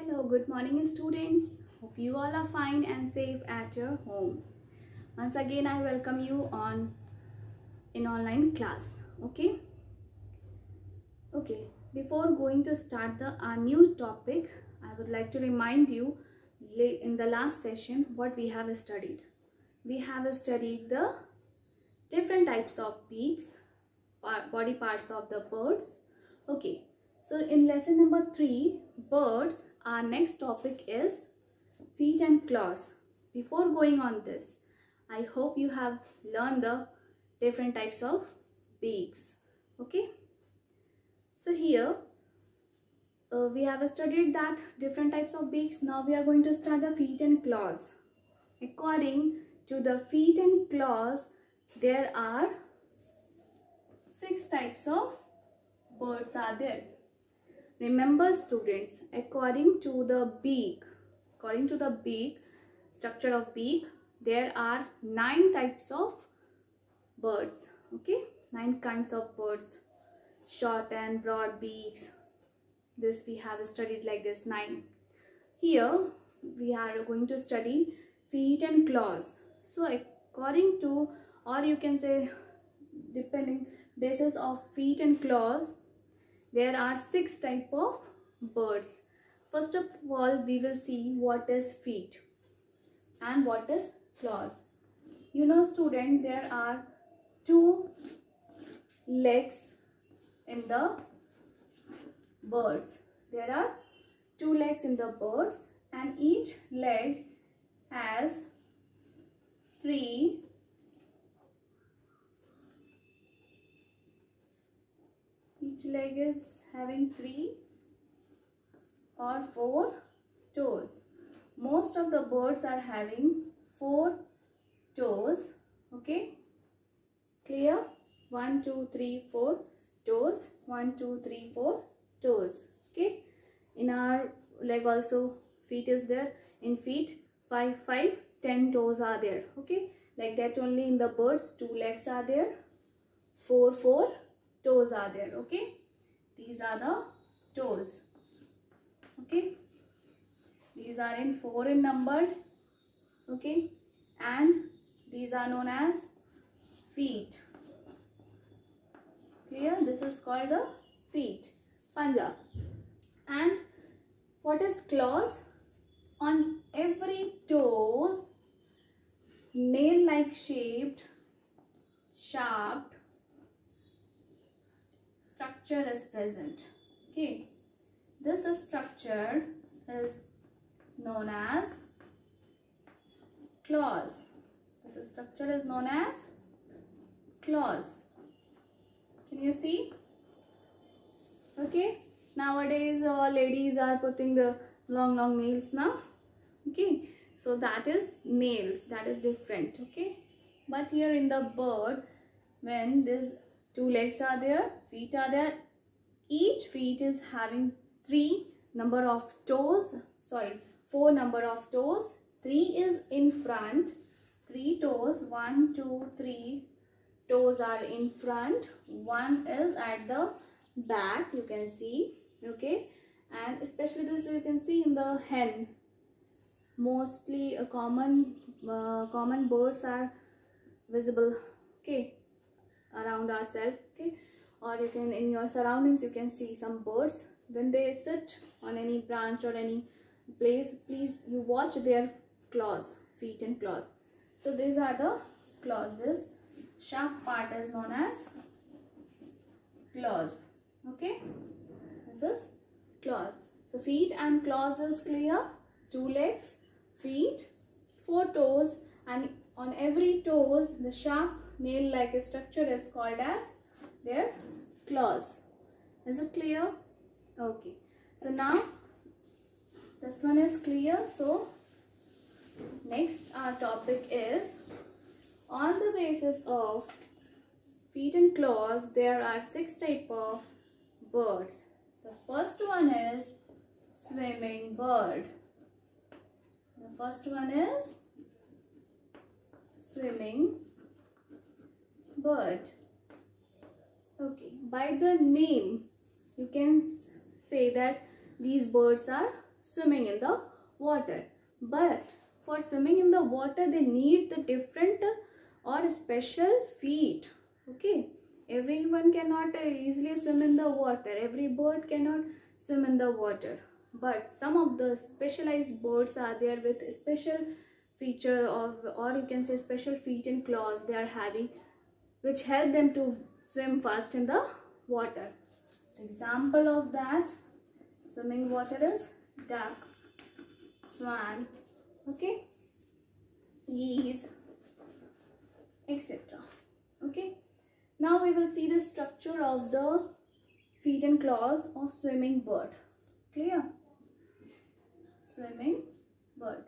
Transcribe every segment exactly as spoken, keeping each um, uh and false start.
Hello, good morning students. Hope you all are fine and safe at your home. Once again I welcome you on in online class. Okay. Okay. Before going to start the our new topic, I would like to remind you in the last session what we have studied. We have studied the different types of beaks, body parts of the birds. Okay. So in lesson number three, birds, our next topic is feet and claws. Before going on this, I hope you have learned the different types of beaks. Okay. So here uh, we have studied that different types of beaks. Now we are going to start the feet and claws. According to the feet and claws, there are six types of birds are there. Remember students, according to the beak, according to the beak, structure of beak, there are nine types of birds. Okay, nine kinds of birds. Short and broad beaks. This we have studied like this, nine. Here we are going to study feet and claws. So according to, or you can say depending basis of feet and claws, there are six type of birds. First of all, we will see what is feet and what is claws. You know student, there are two legs in the birds. There are two legs in the birds and each leg has three Each leg is having three or four toes. Most of the birds are having four toes. Okay, clear? One, two, three, four toes. One, two, three, four toes. Okay. In our leg also feet is there. In feet, five, five, ten toes are there. Okay. Like that only in the birds, two legs are there. Four, four toes are there. Okay, these are the toes. Okay, these are in four in number. Okay, and these are known as feet. Clear? This is called the feet, panja. And what is claws? On every toes, nail-like shaped, sharp structure is present. Okay, this structure is known as claws. This structure is known as claws. Can you see? Okay, nowadays uh, ladies are putting the long long nails now. Okay, so that is nails, that is different. Okay, but here in the bird, when this two legs are there, feet are there, each feet is having three number of toes, sorry, four number of toes. Three is in front, three toes, one, two, three toes are in front, one is at the back, you can see. Okay, and especially this you can see in the hen. Mostly a common uh, common birds are visible. Okay, around ourselves. Okay, or you can in your surroundings you can see some birds. When they sit on any branch or any place, please you watch their claws, feet and claws. So these are the claws. This sharp part is known as claws. Okay, this is claws. So feet and claws is clear. Two legs, feet, four toes, and on every toes the sharp nail like structure is called as their claws. Is it clear? Okay, so now this one is clear. So next our topic is, on the basis of feet and claws, there are six type of birds. The first one is swimming bird. The first one is swimming bird. Okay, by the name you can say that these birds are swimming in the water. But for swimming in the water, they need the different or special feet. Okay, everyone cannot easily swim in the water. Every bird cannot swim in the water. But some of the specialized birds are there with special feature of, or you can say special feet and claws they are having, which help them to swim fast in the water. Example of that swimming water is duck, swan, okay, geese, et cetera. Okay. Now we will see the structure of the feet and claws of swimming bird. Clear? Swimming bird.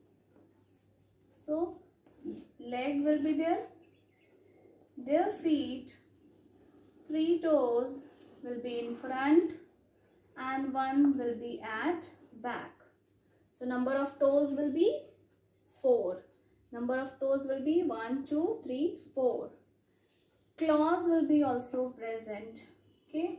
So leg will be there. Their feet, three toes will be in front and one will be at back. So number of toes will be four. Number of toes will be one, two, three, four. Claws will be also present. Okay.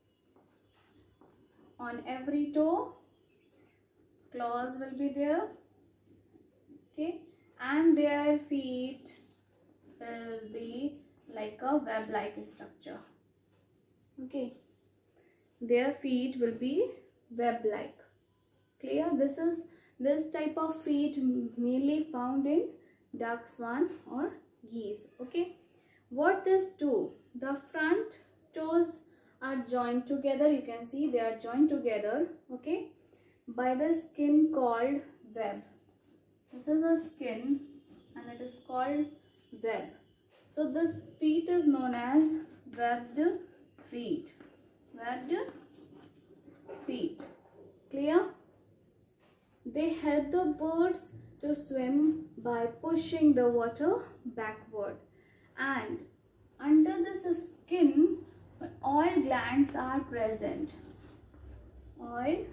On every toe, claws will be there. Okay. And their feet will be like a web-like structure. Okay. Their feet will be web-like. Clear? This is this type of feet mainly found in duck, swan or geese. Okay. What this do? The front toes are joined together. You can see they are joined together. Okay. By the skin called web. This is a skin and it is called web. So this feet is known as webbed feet. Webbed feet. Clear? They help the birds to swim by pushing the water backward. And under this skin, oil glands are present. Oil,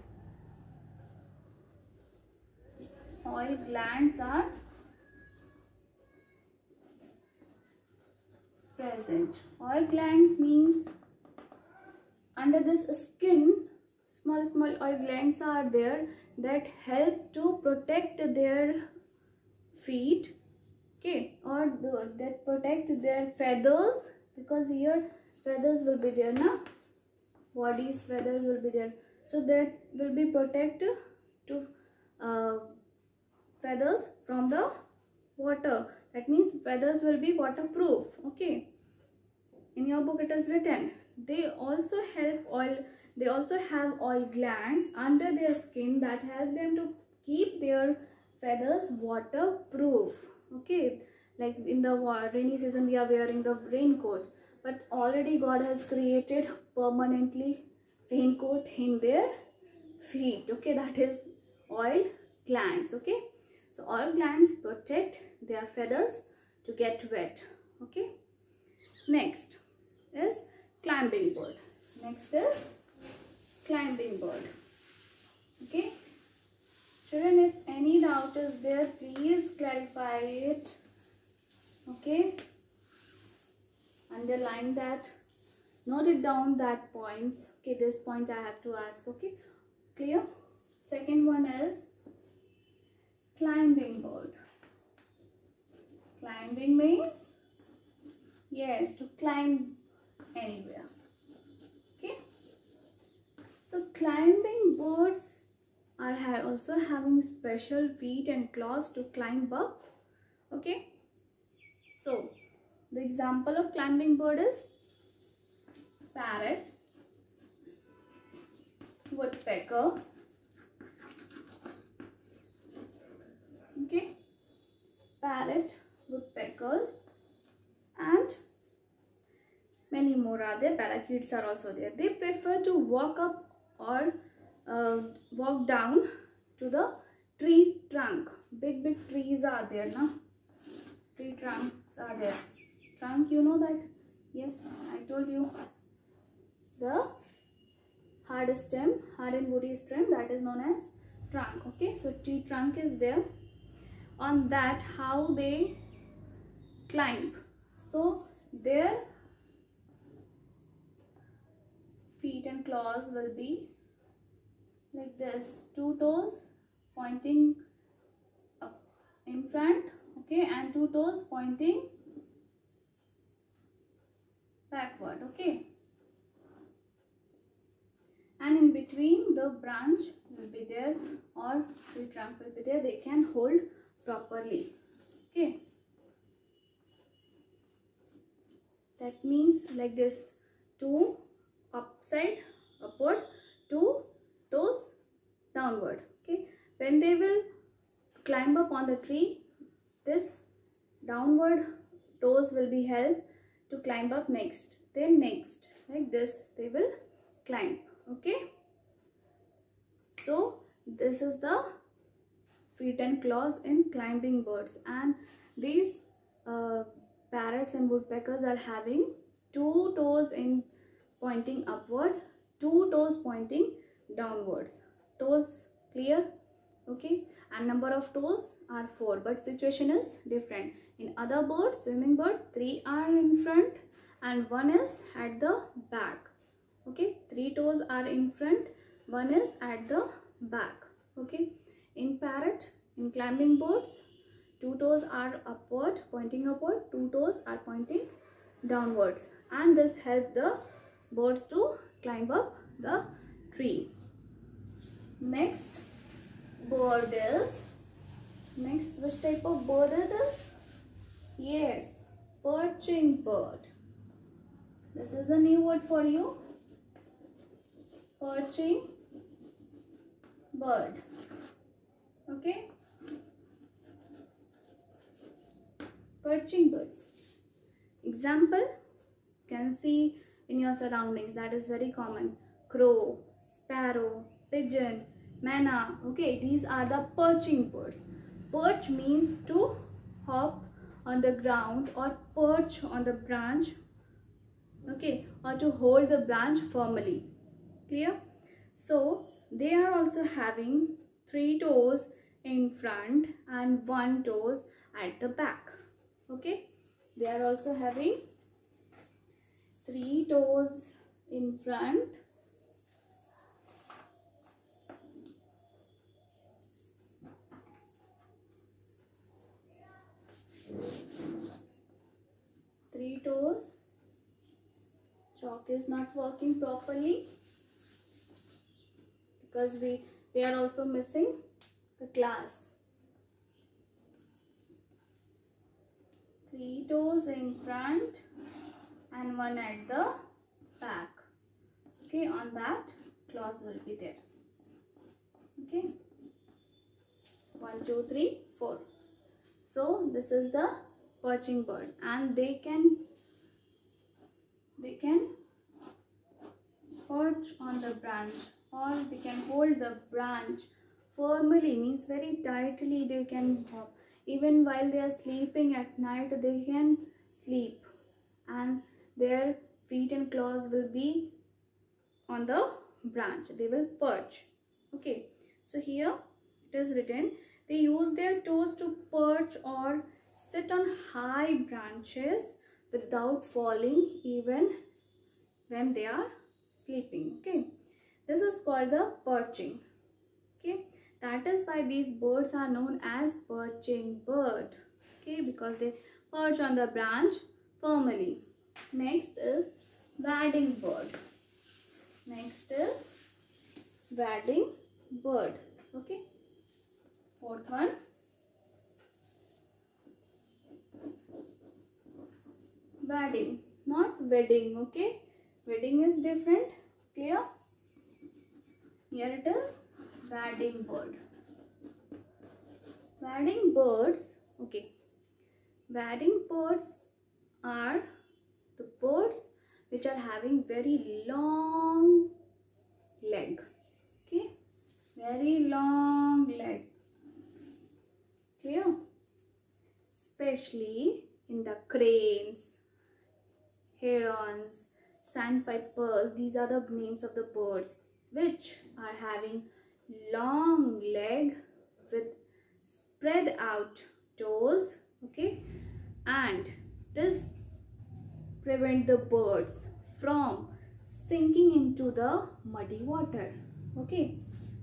oil glands are present. Oil glands means under this skin, small small oil glands are there that help to protect their feet. Okay, or the, that protect their feathers, because here feathers will be there, na? Body's feathers will be there. So that will be protect to uh, feathers from the water. That means feathers will be waterproof. Okay. In your book it is written. They also help oil. They also have oil glands under their skin that help them to keep their feathers waterproof. Okay, like in the rainy season we are wearing the raincoat, but already God has created permanently raincoat in their feet. Okay, that is oil glands. Okay, so oil glands protect their feathers to get wet. Okay, next is climbing bird. Next is climbing bird. Okay. Children, if any doubt is there, please clarify it. Okay. Underline that. Note it down that points. Okay, this point I have to ask. Okay. Clear? Second one is climbing bird. Climbing means, yes, to climb anywhere. Okay. So climbing birds are ha also having special feet and claws to climb up. Okay. So the example of climbing bird is parrot, woodpecker, okay, parrot, woodpeckers, and many more are there. Parakeets are also there. They prefer to walk up or uh, walk down to the tree trunk. Big big trees are there, na? Tree trunks are there. Trunk, you know that? Yes, I told you. The hard stem, hard and woody stem, that is known as trunk. Okay, so tree trunk is there. On that, how they climb. So their feet and claws will be like this, two toes pointing up in front, okay, and two toes pointing backward, okay, and in between the branch will be there or the trunk will be there, they can hold properly, okay. That means like this, two upside upward, two toes downward, okay. When they will climb up on the tree, this downward toes will be held to climb up next, then next, like this they will climb, okay. So this is the feet and claws in climbing birds, and these uh, parrots and woodpeckers are having two toes in pointing upward, two toes pointing downwards. Toes clear, okay, and number of toes are four, but situation is different. In other birds, swimming bird, three are in front and one is at the back, okay. Three toes are in front, one is at the back, okay. In parrot, in climbing birds, two toes are upward, pointing upward, two toes are pointing downwards, and this helps the birds to climb up the tree. Next bird is, next which type of bird it is? Yes, perching bird. This is a new word for you, perching bird, okay. Perching birds. Example, you can see in your surroundings, that is very common. Crow, sparrow, pigeon, manna, okay, these are the perching birds. Perch means to hop on the ground or perch on the branch, okay, or to hold the branch firmly, clear. So they are also having three toes in front and one toes at the back, okay. They are also having three toes in front three toes. Chalk is not working properly because we they are also missing the glass. Three toes in front and one at the back, okay. On that, claws will be there, okay. One, two, three, four. So this is the perching bird, and they can they can perch on the branch, or they can hold the branch firmly, means very tightly they can hop. Even while they are sleeping at night, they can sleep and their feet and claws will be on the branch. They will perch, okay. So here it is written, they use their toes to perch or sit on high branches without falling even when they are sleeping, okay. This is called the perching, okay. That is why these birds are known as perching bird, okay, because they perch on the branch firmly. Next is wading bird. Next is wading bird, okay. Fourth one, wading, not wedding, okay. Wedding is different, clear. Here it is wading bird. Wading birds, okay. Wading birds are the birds which are having very long leg, okay. Very long leg, clear. Especially in the cranes, herons, sandpipers, these are the names of the birds which are having long leg with spread out toes, okay, and this prevent the birds from sinking into the muddy water, okay.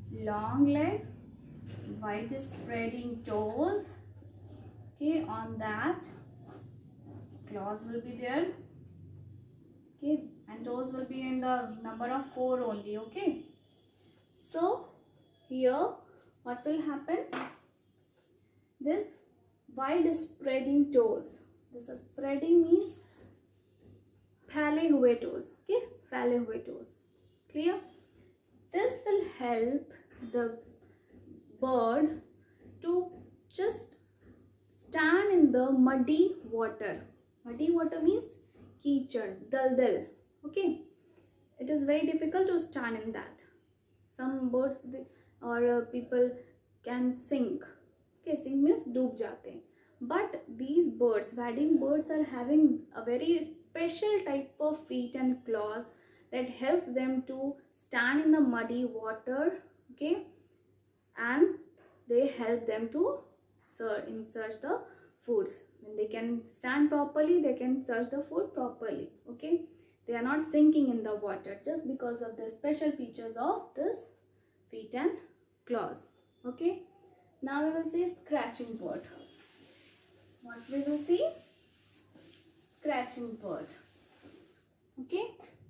long leg, wide spreading toes. Okay, on that claws will be there. Okay, and toes will be in the number of four only. Okay, so here what will happen? This wide spreading toes, this is spreading means फैले हुए toes. Okay, फैले हुए toes. Clear? This will help the bird to just stand in the muddy water. Muddy water means कीचड़, दलदल. Okay, it is very difficult to stand in that. Some birds they, or uh, people can sink. Okay, sink means डूब जाते हैं. But these birds, wading birds, are having a very special type of feet and claws that help them to stand in the muddy water. Okay, and they help them to search, in search the foods. When they can stand properly, they can search the food properly. Okay, they are not sinking in the water just because of the special features of this feet and claws. Okay, now we will see scratching bird. What we will see? Scratching bird. Okay,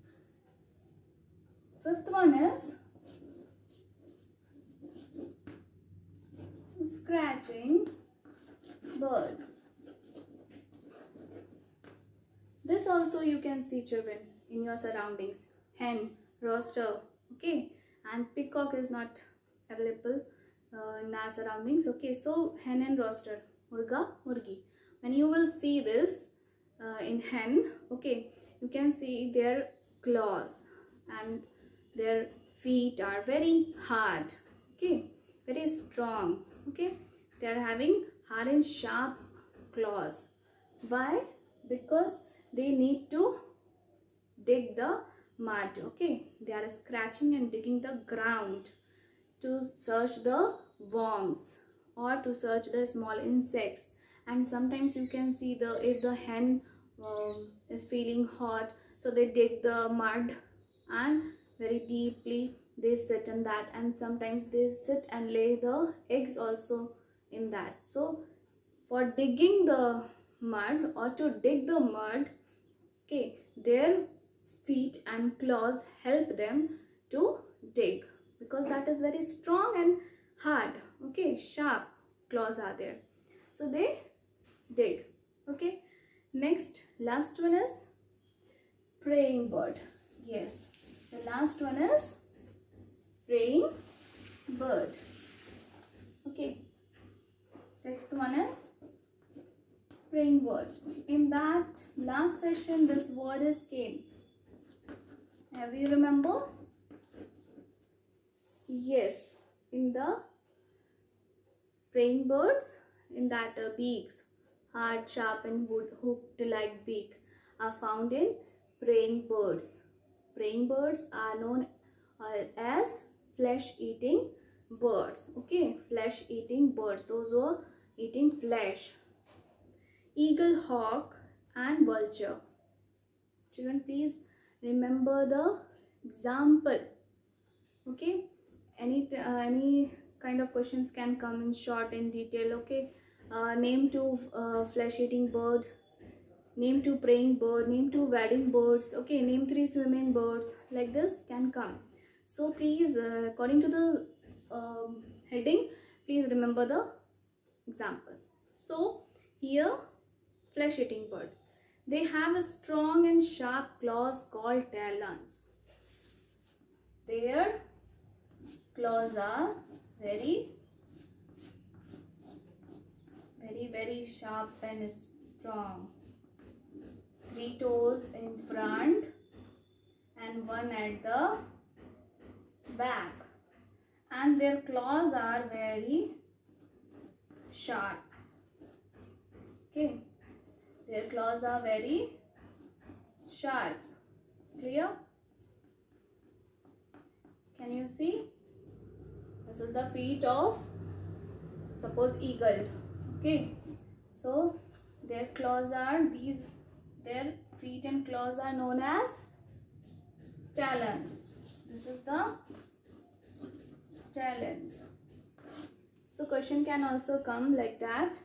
fifth one is scratching bird. This also you can see, children, in your surroundings. Hen, rooster, okay, and peacock is not available uh, in our surroundings. Okay, so hen and rooster, murga, murgi. When you will see this uh, in hen, okay, you can see their claws and their feet are very hard. Okay, very strong. Okay, they are having hard and sharp claws. Why? Because they need to dig the mud. Okay, they are scratching and digging the ground to search the worms or to search the small insects. And sometimes you can see the if the hen um, is feeling hot, so they dig the mud and very deeply they sit in that, and sometimes they sit and lay the eggs also in that. So for digging the mud or to dig the mud, okay, their feet and claws help them to dig, because that is very strong and hard. Okay, sharp claws are there, so they dig. Okay, next, last one is praying bird. Yes, the last one is praying bird. Okay, sixth one is praying bird. In that last session, this word is came. Have you remember? Yes, in the praying birds, in that uh, beaks, hard, sharp and wood hooked like beak, are found in praying birds. Praying birds are known uh, as flesh-eating birds. Okay, flesh-eating birds. Those who are eating flesh. Eagle, hawk and vulture. Children, please remember the example. Okay, any uh, any kind of questions can come in short and detail. Okay, uh, name two uh, flesh-eating bird, name two praying bird, name two wading birds. Okay, name three swimming birds. Like this can come. So please, uh, according to the um, heading, please remember the example. So here, flesh-eating bird. They have a strong and sharp claws called talons. Their claws are very, very, very sharp and strong. Three toes in front and one at the back. And their claws are very sharp. Okay. Their claws are very sharp. Clear? Can you see? This is the feet of, suppose, eagle. Okay. So their claws are these, their feet and claws are known as talons. This is the talons. So question can also come like that.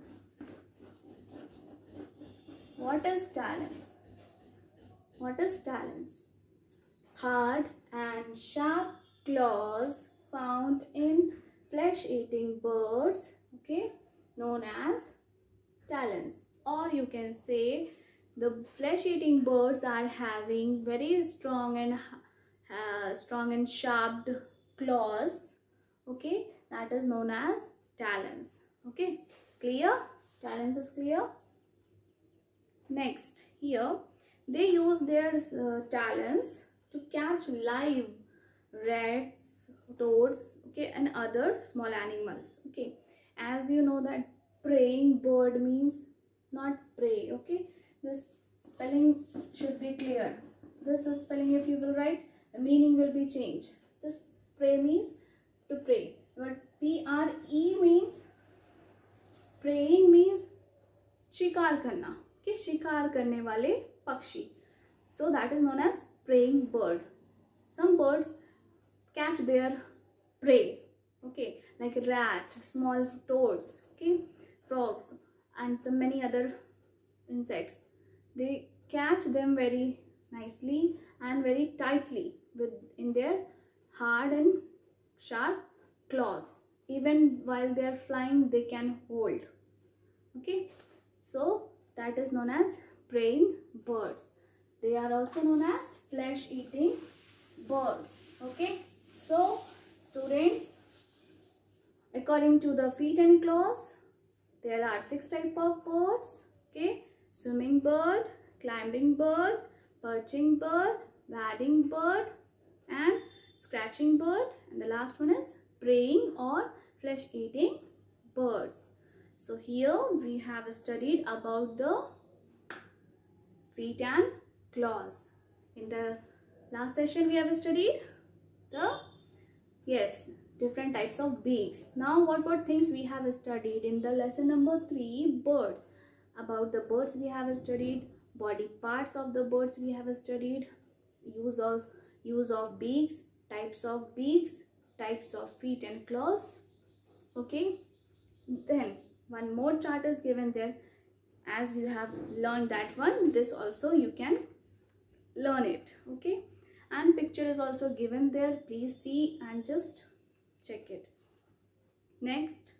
What is talons? What is talons? Hard and sharp claws found in flesh-eating birds, okay, known as talons. Or you can say the flesh-eating birds are having very strong and uh, strong and sharp claws, okay, that is known as talons. Okay, clear? Talons is clear. Next, here they use their uh, talons to catch live rats, toads, okay, and other small animals. Okay, as you know that praying bird means not prey. Okay, this spelling should be clear. This is spelling, if you will write, the meaning will be changed. This prey means to pray, but P R E means praying means शिकार करना, okay, शिकार करने वाले पक्षी. So that is known as praying bird. Some birds catch their prey, okay, like rat, small toads, okay, frogs, and some many other insects. They catch them very nicely and very tightly with in their hard and sharp claws. Even while they are flying, they can hold. Okay, so that is known as praying birds. They are also known as flesh-eating birds. Okay, so students, according to the feet and claws, there are six types of birds. Okay, swimming bird, climbing bird, perching bird, wading bird, and scratching bird, and the last one is praying or flesh-eating birds. So here we have studied about the feet and claws. In the last session we have studied the, yes, different types of beaks. Now what what things we have studied in the lesson number three, birds. About the birds we have studied, body parts of the birds we have studied, use of use of beaks, types of beaks, types of feet and claws. Okay, then one more chart is given there. As you have learned that one, this also you can learn it. Okay, and picture is also given there. Please see and just check it. Next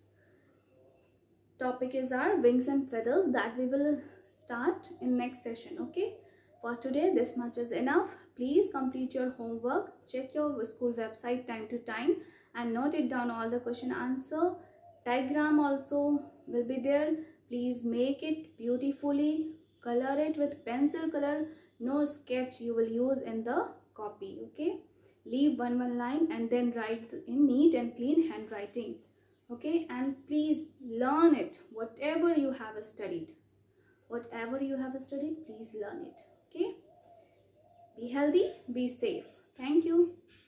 topic is our wings and feathers, that we will start in next session. Okay, for today this much is enough. Please complete your homework, check your school website time to time and note it down, all the question answer. Diagram also will be there. Please make it beautifully, color it with pencil color, no sketch you will use in the copy. Okay, leave one one line and then write in neat and clean handwriting. Okay, and please learn it, whatever you have studied. Whatever you have studied, please learn it. Okay, be healthy, be safe. Thank you.